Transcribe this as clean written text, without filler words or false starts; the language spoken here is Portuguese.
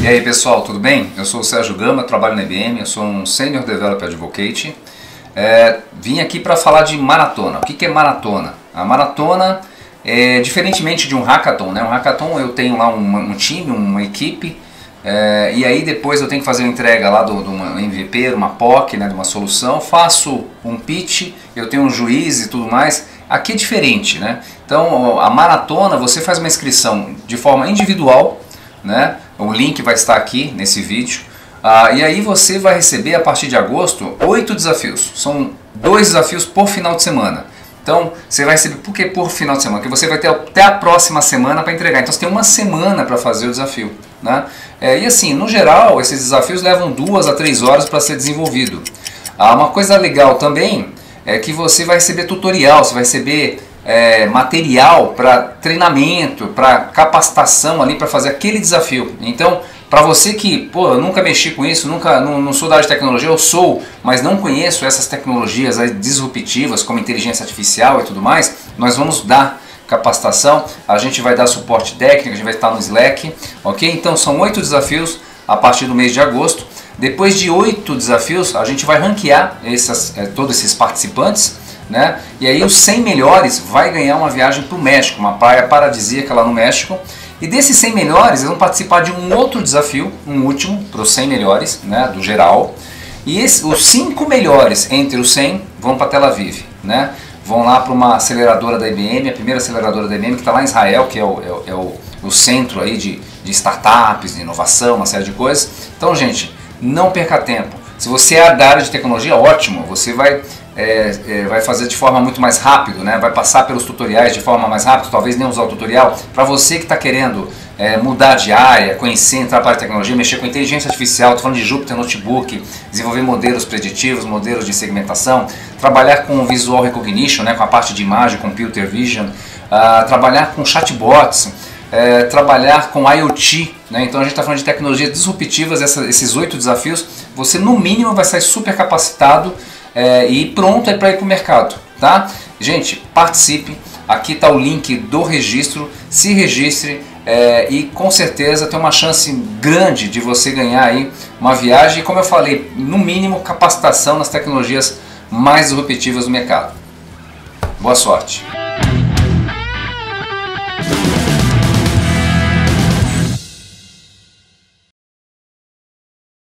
aí pessoal, tudo bem? Eu sou o Sérgio Gama, trabalho na IBM, eu sou um Senior Developer Advocate. Vim aqui para falar de maratona. O que é maratona? A maratona é diferentemente de um hackathon, né? Um hackathon eu tenho lá um time, uma equipe, e aí depois eu tenho que fazer uma entrega lá de uma MVP, uma POC, né, de uma solução, faço um pitch, eu tenho um juiz e tudo mais. Aqui é diferente, né? Então a maratona você faz uma inscrição de forma individual, né? O link vai estar aqui nesse vídeo. E aí você vai receber a partir de agosto 8 desafios. São 2 desafios por final de semana. Então você vai receber, por que por final de semana? Porque você vai ter até a próxima semana para entregar. Então você tem uma semana para fazer o desafio, né? E assim, no geral, esses desafios levam 2 a 3 horas para ser desenvolvido. Uma coisa legal também é que você vai receber tutorial, você vai receber material para treinamento, para capacitação ali para fazer aquele desafio. Então, para você que, eu nunca mexi com isso, não sou da área de tecnologia, eu sou, mas não conheço essas tecnologias disruptivas como inteligência artificial e tudo mais, nós vamos dar capacitação, a gente vai dar suporte técnico, a gente vai estar no Slack, ok? Então são 8 desafios a partir do mês de agosto. Depois de 8 desafios, a gente vai ranquear todos esses participantes, né? E aí os 100 melhores vai ganhar uma viagem para o México, uma praia paradisíaca lá no México. E desses 100 melhores, eles vão participar de um outro desafio, um último, para os 100 melhores, né, do geral. E os 5 melhores entre os 100 vão para Tel Aviv, né? Vão lá para uma aceleradora da IBM, a primeira aceleradora da IBM, que está lá em Israel, que é o centro aí de startups, de inovação, uma série de coisas. Então, gente, não perca tempo. Se você é da área de tecnologia, ótimo, você vai fazer de forma muito mais rápido, né? Vai passar pelos tutoriais de forma mais rápida, talvez nem usar o tutorial. Para você que está querendo mudar de área, conhecer, entrar para a tecnologia, mexer com inteligência artificial, estou falando de Jupyter Notebook, desenvolver modelos preditivos, modelos de segmentação, trabalhar com Visual Recognition, né, com a parte de imagem, Computer Vision, trabalhar com chatbots, trabalhar com IoT, né? Então a gente está falando de tecnologias disruptivas, esses 8 desafios, você no mínimo vai sair super capacitado e pronto para ir para o mercado, tá? Gente, participe, aqui está o link do registro, se registre e com certeza tem uma chance grande de você ganhar aí uma viagem e, como eu falei, no mínimo capacitação nas tecnologias mais disruptivas do mercado. Boa sorte!